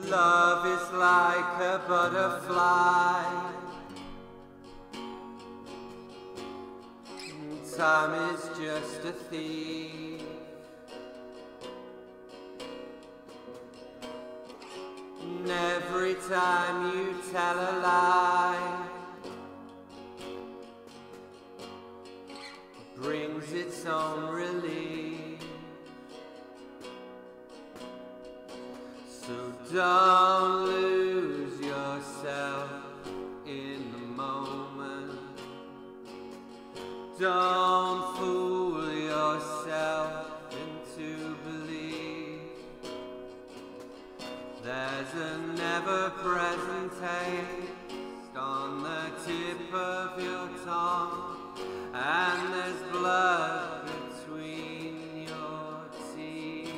Love is like a butterfly. Time is just a thief. And every time you tell a lie, it brings its own relief. So don't lose yourself in the moment. Don't fool yourself into belief. There's a never-present taste on the tip of your tongue, and there's blood between your teeth.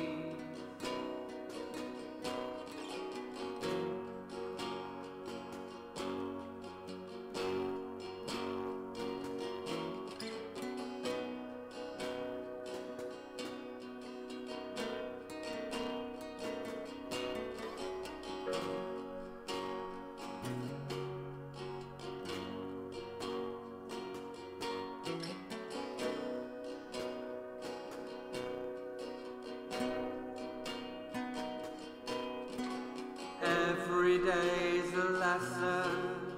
Every day's a lesson,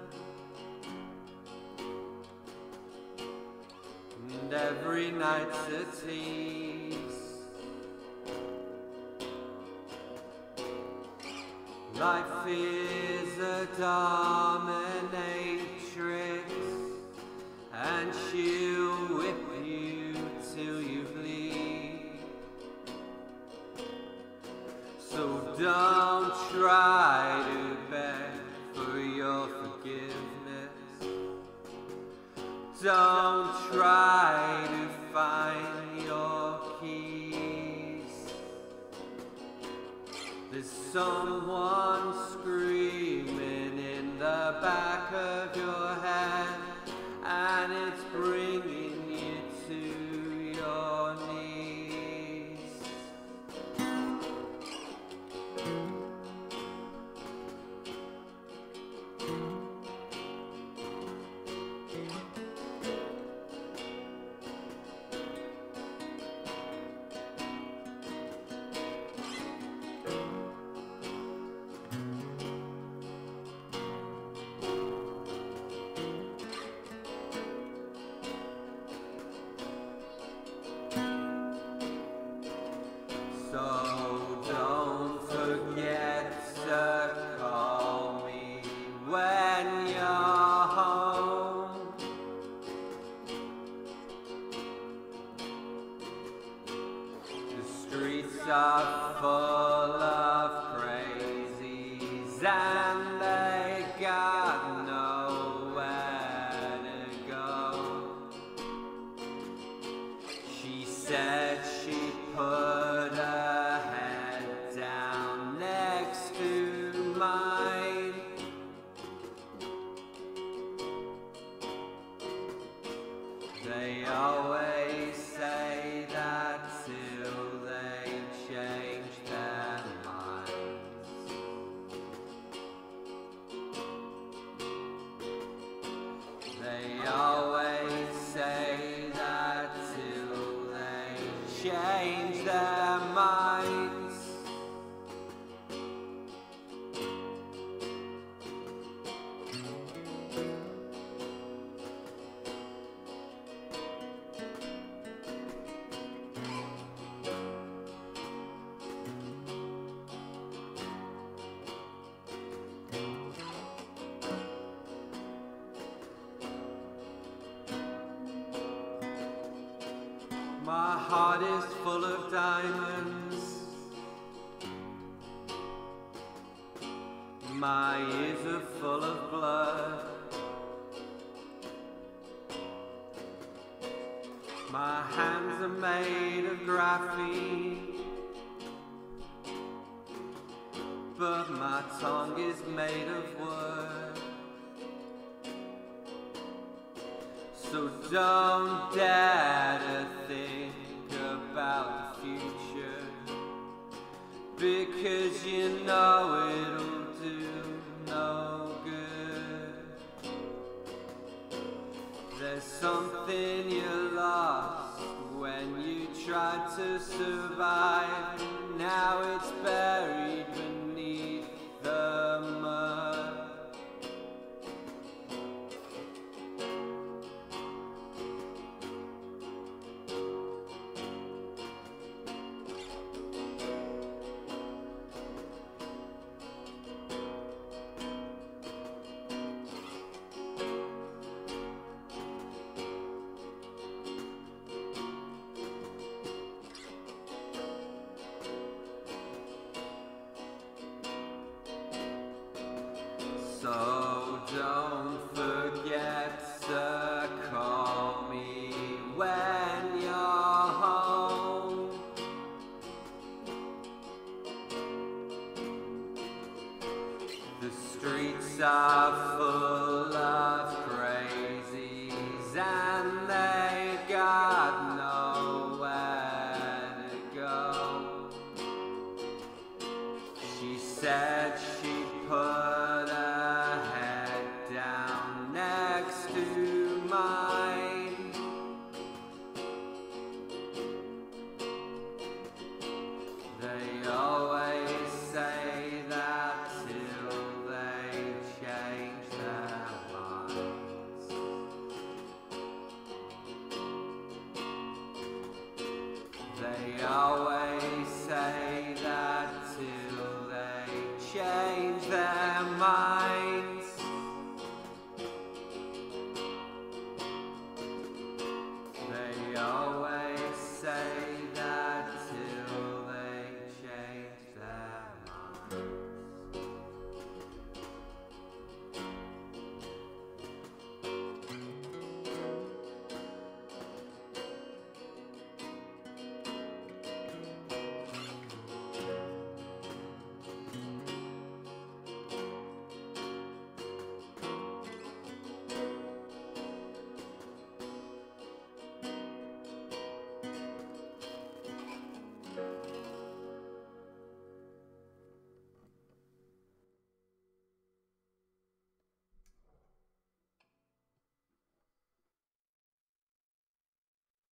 and every night's a tease. Life is a dominatrix, and she'll whip you till you bleed. So don't try to beg for your forgiveness. Don't try to find your keys. There's someone screaming in the back of your head, and it's bringing you to your knees. So don't forget to call me when you're home. The streets are full of crazies, and they got nowhere to go. She said she'd put her head down next to mine. They always say that till they change their minds. They always say that till they change their minds. My heart is full of diamonds. My ears are full of blood. My hands are made of graphene, but my tongue is made of wood. So don't dare to think about the future, because you know it'll tried to survive. Now it's buried beneath the mud. So don't forget to call me when you're home. The streets are full of crazies and they got nowhere to go. She said she'd put her head down next to mine. They always say that till they change their minds. They always